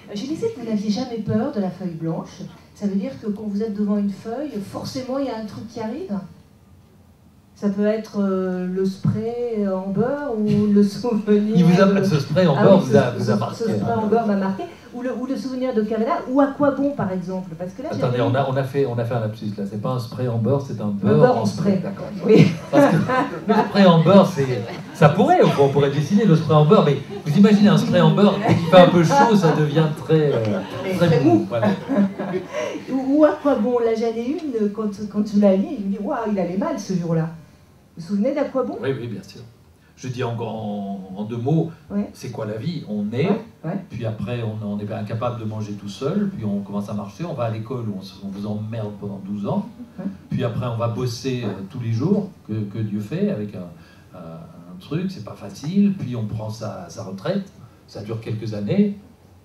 Je disais que vous n'aviez jamais peur de la feuille blanche. Ça veut dire que quand vous êtes devant une feuille, forcément il y a un truc qui arrive. Ça peut être le spray en beurre ou le souvenir... Ce spray en beurre vous a marqué. Ce spray en beurre m'a marqué. Ou le souvenir de Cavella, ou à quoi bon par exemple? Parce que là, attendez, on a fait un lapsus là, c'est pas un spray en beurre, c'est un beurre, beurre en spray. D'accord. Oui. Parce que le spray en beurre, ça pourrait, on pourrait dessiner le spray en beurre, mais vous imaginez un spray en beurre qui fait un peu chaud, ça devient très mou. Voilà. Ou à quoi bon? Là j'en ai une, quand je l'ai mis, je me dis waouh, il allait mal ce jour-là. Vous vous souvenez d'à quoi bon? Oui, bien sûr. Je dis en deux mots, ouais. C'est quoi la vie? On naît, puis après on est incapable de manger tout seul, puis on commence à marcher, on va à l'école où on vous emmerde pendant 12 ans, puis après on va bosser tous les jours, que Dieu fait, avec un truc, c'est pas facile, puis on prend sa retraite, ça dure quelques années,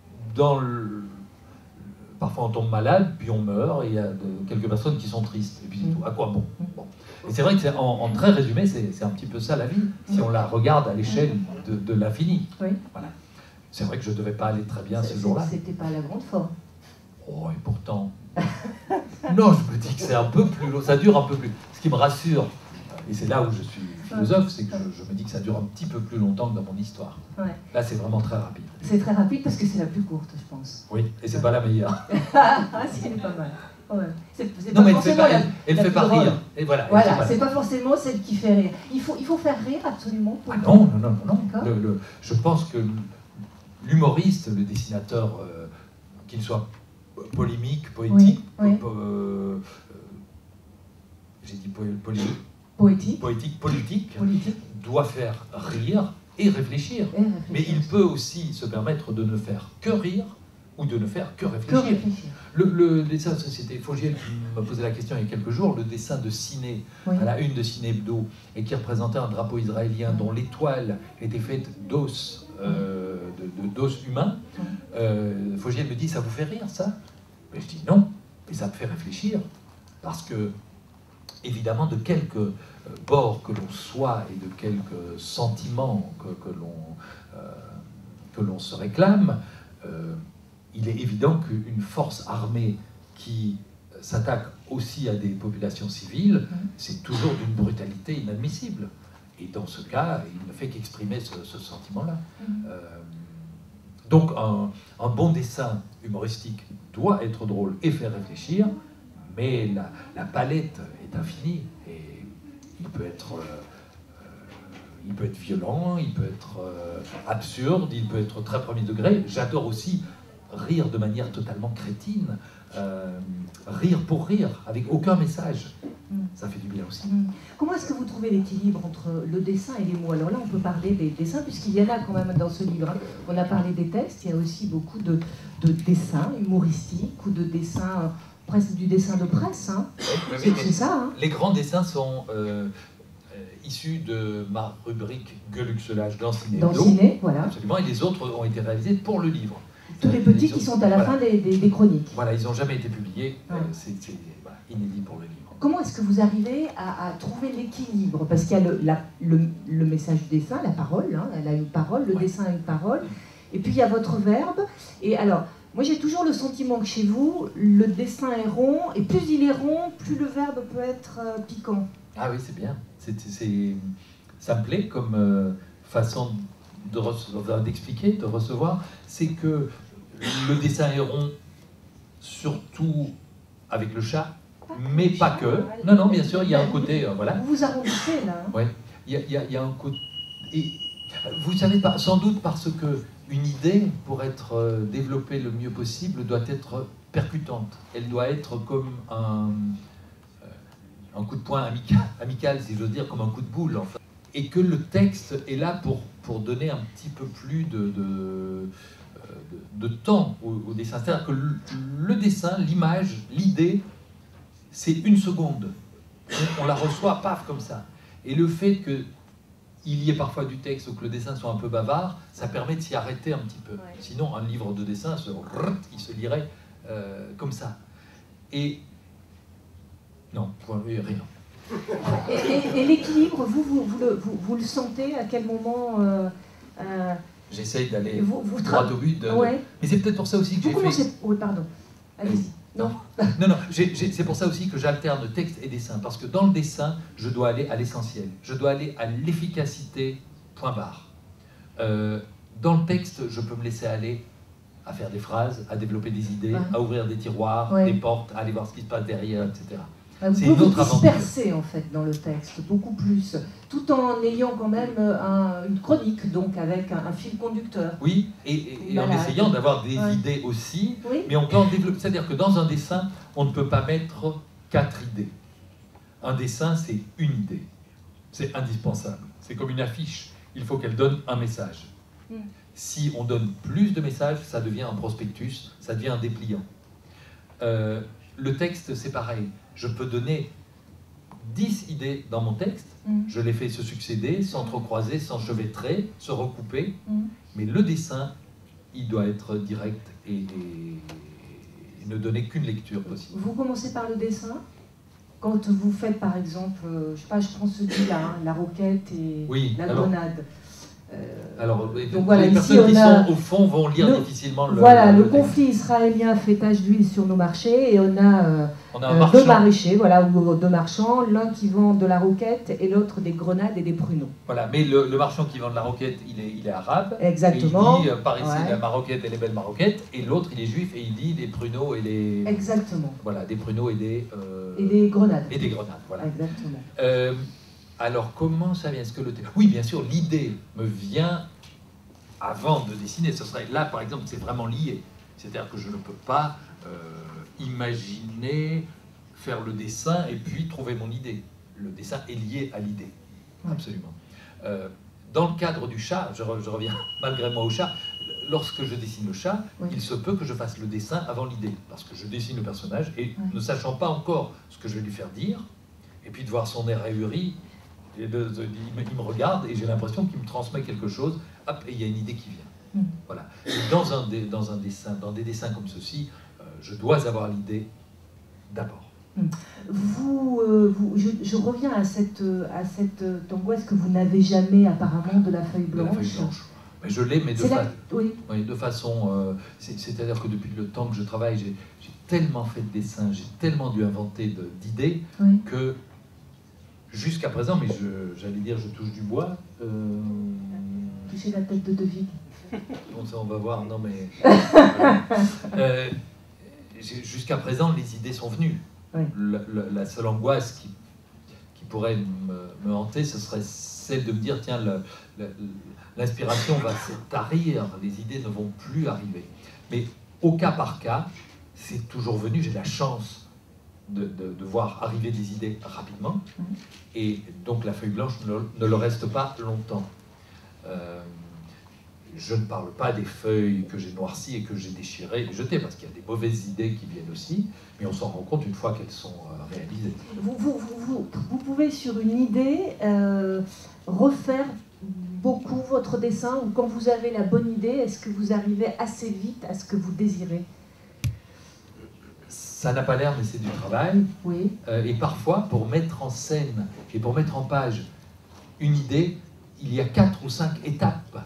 parfois on tombe malade, puis on meurt, et il y a quelques personnes qui sont tristes, et puis c'est tout. À quoi bon? Et c'est vrai que en très résumé, c'est un petit peu ça la vie, si on la regarde à l'échelle de l'infini. Oui. Voilà. C'est vrai que je ne devais pas aller très bien ce jour-là. C'était pas la grande forme. Oh, et pourtant... non, je me dis que c'est un peu plus long, ça dure un peu plus. Ce qui me rassure, et c'est là où je suis philosophe, c'est que je me dis que ça dure un petit peu plus longtemps que dans mon histoire. Ouais. Là, c'est vraiment très rapide. C'est très rapide parce que c'est la plus courte, je pense. Oui, et c'est pas la meilleure. Ah, si, elle est pas mal. Ouais. Non, mais elle fait pas rire. Et voilà, c'est pas forcément celle qui fait rire. Il faut faire rire absolument. Ah non. Je pense que l'humoriste, le dessinateur, qu'il soit polémique, poétique, j'ai dit polémique, poétique, politique, doit faire rire et réfléchir. Mais il peut aussi se permettre de ne faire que rire ou de ne faire que réfléchir. Le dessin de société, Fogiel qui m'a posé la question il y a quelques jours, le dessin de Ciné, à la une de Ciné Hebdo, et qui représentait un drapeau israélien dont l'étoile était faite d'os, d'os humain, Fogiel me dit, ça vous fait rire ça? Mais je dis non, mais ça me fait réfléchir, parce que, évidemment, de quelque bord que l'on soit et de quelques sentiments que l'on se réclame, il est évident qu'une force armée qui s'attaque aussi à des populations civiles, c'est toujours d'une brutalité inadmissible. Et dans ce cas, il ne fait qu'exprimer ce sentiment-là. Donc un bon dessin humoristique doit être drôle et faire réfléchir, mais la palette est infinie. Et il peut être violent, il peut être absurde, il peut être très premier degré. J'adore aussi rire de manière totalement crétine, rire pour rire, avec aucun message. Ça fait du bien aussi. Comment est-ce que vous trouvez l'équilibre entre le dessin et les mots? Alors là, on peut parler des dessins, puisqu'il y en a quand même dans ce livre. On a parlé des textes, il y a aussi beaucoup de dessins humoristiques ou de dessins, presque du dessin de presse. C'est ça. Les grands dessins sont issus de ma rubrique Gueuluxelage dans Ciné. Dans Ciné, voilà. Absolument, et les autres ont été réalisés pour le livre. Tous les petits qui sont à la fin des chroniques. Voilà, ils n'ont jamais été publiés, c'est inédit pour le livre. Comment est-ce que vous arrivez à trouver l'équilibre? Parce qu'il y a le message du dessin, la parole, elle a une parole, le dessin a une parole, et puis il y a votre verbe. Et alors, moi j'ai toujours le sentiment que chez vous, le dessin est rond, et plus il est rond, plus le verbe peut être piquant. Ah oui, c'est bien. Ça me plaît comme façon d'expliquer, de recevoir, c'est que le dessin est rond, surtout avec le chat, mais pas que. Non, bien sûr, il y a un côté... voilà. Vous vous arrondissez, là. Oui, il y a un côté... Et, vous savez, sans doute parce que une idée, pour être développée le mieux possible, doit être percutante. Elle doit être comme un coup de poing amical, si j'ose dire, comme un coup de boule, en fait. Et que le texte est là pour donner un petit peu plus de temps au dessin. C'est-à-dire que le dessin, l'image, l'idée, c'est une seconde. On la reçoit, paf, comme ça. Et le fait qu'il y ait parfois du texte ou que le dessin soit un peu bavard, ça permet de s'y arrêter un petit peu. Ouais. Sinon, un livre de dessin, il se lirait comme ça. Et... non, rien. Et l'équilibre, vous le sentez à quel moment j'essaye d'aller droit au but. Mais c'est peut-être pour ça aussi que j'ai fait... Oui, pardon. Allez-y. Non, c'est pour ça aussi que j'alterne texte et dessin, parce que dans le dessin, je dois aller à l'essentiel, je dois aller à l'efficacité, point barre. Dans le texte, je peux me laisser aller à faire des phrases, à développer des idées, à ouvrir des tiroirs, des portes, à aller voir ce qui se passe derrière, etc. Vous pouvez vous disperser en fait dans le texte, beaucoup plus, tout en ayant quand même une chronique, donc avec un fil conducteur. Oui, et en essayant d'avoir des idées aussi, mais on peut en développer. C'est-à-dire que dans un dessin, on ne peut pas mettre 4 idées. Un dessin, c'est une idée. C'est indispensable. C'est comme une affiche. Il faut qu'elle donne un message. Si on donne plus de messages, ça devient un prospectus, ça devient un dépliant. Le texte, c'est pareil. Je peux donner 10 idées dans mon texte, je les fais se succéder, s'entrecroiser, s'enchevêtrer, se recouper, mais le dessin, il doit être direct et ne donner qu'une lecture possible. Vous commencez par le dessin? Quand vous faites par exemple, je sais pas, je prends celui-là, la roquette et la grenade. Alors, donc voilà, les personnes qui sont au fond vont lire difficilement le conflit israélien fait tache d'huile sur nos marchés et on a deux maraîchers, ou deux marchands, l'un qui vend de la roquette et l'autre des grenades et des pruneaux. Voilà, mais le marchand qui vend de la roquette, il est arabe. Exactement. Et il dit par ici la maroquette et les belles maroquettes, et l'autre il est juif et il dit les pruneaux et les. Exactement. Voilà, des pruneaux et des grenades. Et des grenades, voilà. Exactement. Alors, comment ça vient? Est-ce que oui, bien sûr, l'idée me vient avant de dessiner. Ce serait là, par exemple, c'est vraiment lié. C'est-à-dire que je ne peux pas imaginer faire le dessin et puis trouver mon idée. Le dessin est lié à l'idée, absolument. Dans le cadre du chat, je reviens malgré moi au chat, lorsque je dessine le chat, il se peut que je fasse le dessin avant l'idée, parce que je dessine le personnage et ne sachant pas encore ce que je vais lui faire dire, et puis de voir son air ahuri, il me regarde et j'ai l'impression qu'il me transmet quelque chose, hop, et il y a une idée qui vient. Voilà. Et dans des dessins comme ceci, je dois avoir l'idée d'abord. Je reviens à cette angoisse que vous n'avez jamais apparemment de la feuille blanche. La feuille blanche. Mais je l'ai, mais de façon... c'est-à-dire que depuis le temps que je travaille, j'ai tellement fait de dessins, j'ai tellement dû inventer d'idées que... Jusqu'à présent, mais j'allais dire, je touche du bois. Toucher la tête de Deville. Bon, ça, on va voir. Non, mais jusqu'à présent, les idées sont venues. La seule angoisse qui pourrait me hanter, ce serait celle de me dire tiens, l'inspiration va se tarir, les idées ne vont plus arriver. Mais au cas par cas, c'est toujours venu. J'ai la chance de voir arriver des idées rapidement, et donc la feuille blanche ne le reste pas longtemps. Je ne parle pas des feuilles que j'ai noircies et que j'ai déchirées et jetées, parce qu'il y a des mauvaises idées qui viennent aussi, mais on s'en rend compte une fois qu'elles sont réalisées. Vous pouvez sur une idée refaire beaucoup votre dessin, ou quand vous avez la bonne idée, est-ce que vous arrivez assez vite à ce que vous désirez? Ça n'a pas l'air, mais c'est du travail. Oui. Et parfois, pour mettre en scène et pour mettre en page une idée, il y a 4 ou 5 étapes.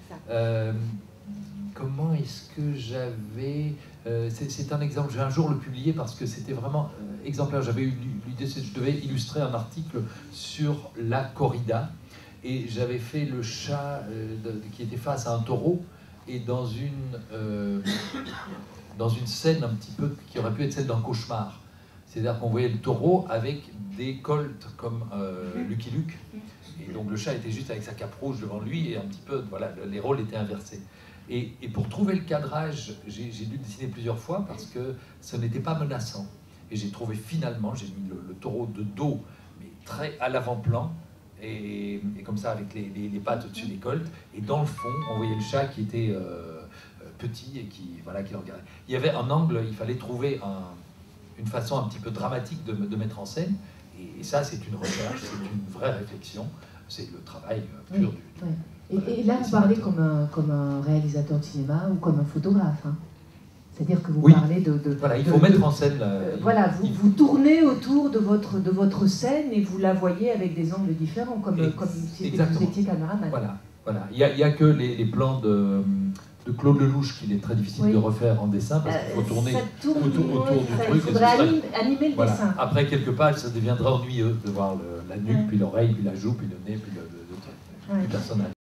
Comment est-ce que j'avais... c'est un exemple, je vais un jour le publier parce que c'était vraiment exemplaire. J'avais eu l'idée, je devais illustrer un article sur la corrida. Et j'avais fait le chat qui était face à un taureau, et dans une scène un petit peu qui aurait pu être celle d'un cauchemar. C'est-à-dire qu'on voyait le taureau avec des colts comme Lucky Luke. Et donc le chat était juste avec sa cape rouge devant lui, et un petit peu, voilà, les rôles étaient inversés. Et pour trouver le cadrage, j'ai dû dessiner plusieurs fois parce que ce n'était pas menaçant. Et j'ai trouvé finalement, j'ai mis le taureau de dos, mais très à l'avant-plan, et comme ça avec les pattes au-dessus des colts. Et dans le fond, on voyait le chat qui était petit et qui le regardait. Il y avait un angle, il fallait trouver une façon un petit peu dramatique de mettre en scène. Et ça, c'est une recherche, c'est une vraie réflexion, c'est le travail pur du... Et là, vous parlez comme un réalisateur de cinéma ou comme un photographe. Hein. C'est-à-dire que vous parlez de... Voilà, il faut mettre en scène... voilà, vous tournez autour de votre scène et vous la voyez avec des angles différents, comme si vous étiez caméraman. Voilà. Voilà, il n'y a que les plans de Claude Lelouch qu'il est très difficile de refaire en dessin parce qu'il faut tourner autour du truc. Il faudrait animer le dessin. Après quelques pages, ça deviendra ennuyeux de voir la nuque, puis l'oreille, puis la joue, puis le nez, puis le truc, du personnage.